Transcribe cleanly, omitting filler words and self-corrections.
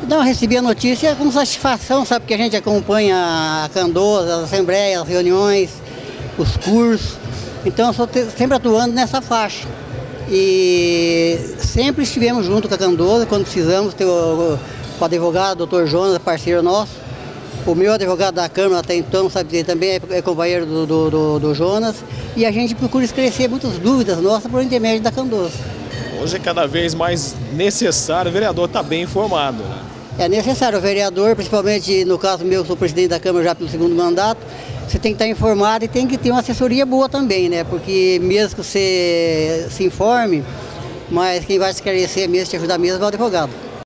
Não, eu recebi a notícia com satisfação, sabe, porque a gente acompanha a Candoso, as assembleias, as reuniões, os cursos. Então eu estou sempre atuando nessa faixa. E sempre estivemos junto com a Candoso, quando precisamos ter o advogado, o doutor Jonas, parceiro nosso. O meu advogado da Câmara até então, sabe, ele também é companheiro do Jonas. E a gente procura esclarecer muitas dúvidas nossas por intermédio da Candoso. Hoje é cada vez mais necessário o vereador estar bem informado, né? É necessário o vereador, principalmente no caso meu, que sou presidente da Câmara já pelo segundo mandato, você tem que estar informado e tem que ter uma assessoria boa também, né? Porque mesmo que você se informe, mas quem vai esclarecer mesmo, te ajudar mesmo é o advogado.